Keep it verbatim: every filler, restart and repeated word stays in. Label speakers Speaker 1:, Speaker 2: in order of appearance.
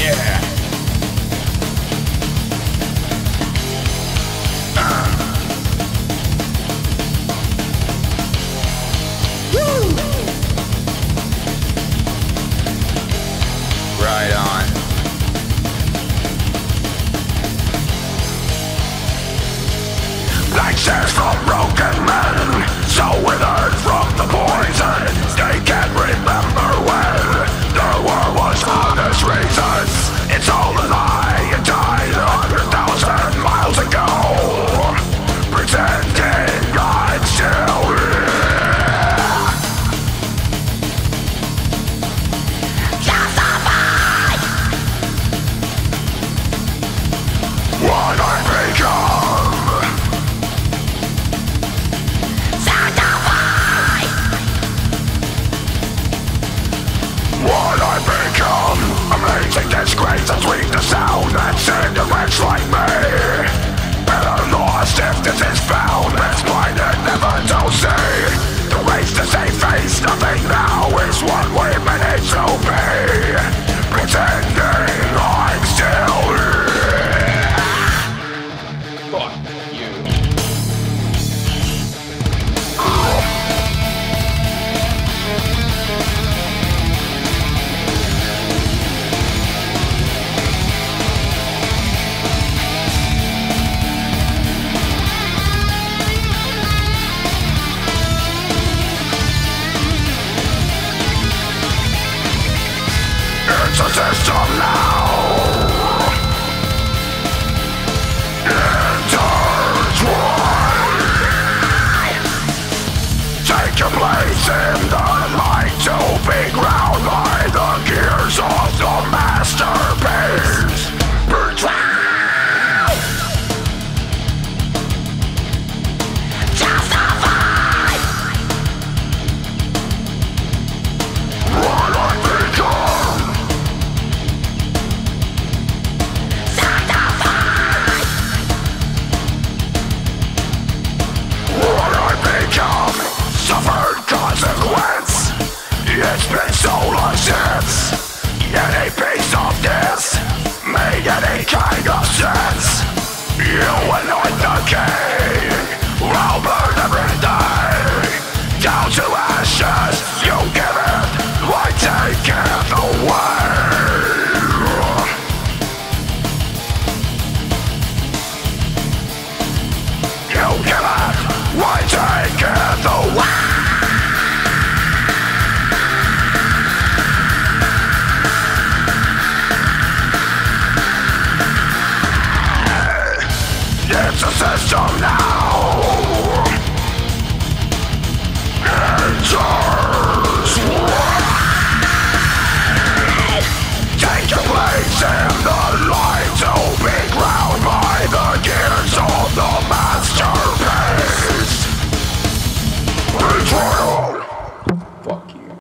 Speaker 1: Yeah. Right on.
Speaker 2: Like stairs from broken men, so withered from the poison. They can't remember when the war was honest reasons. It's all a lie, it died a hundred thousand miles ago, pretending I'm still here. Justify what I become. What I become, amazing disgrace that sweep the sound and send a wretch like me. Better lost if this is found, it's blinded never to see. The race to save face, nothing now is what we manage to be. Pretending I'm still here.
Speaker 1: Fuck you.
Speaker 2: It's a system now, intertwined. Take your place in the light to be ground by the gears of the masterpiece. Betrayed, justified. What I become. What I become, suffered consequence. It's been so long since any piece of this made any kind of sense. You anoint the king, I'll burn every day. Down to ashes, you give it, I take it away. You give it, why take it away? It's a system now. Enter.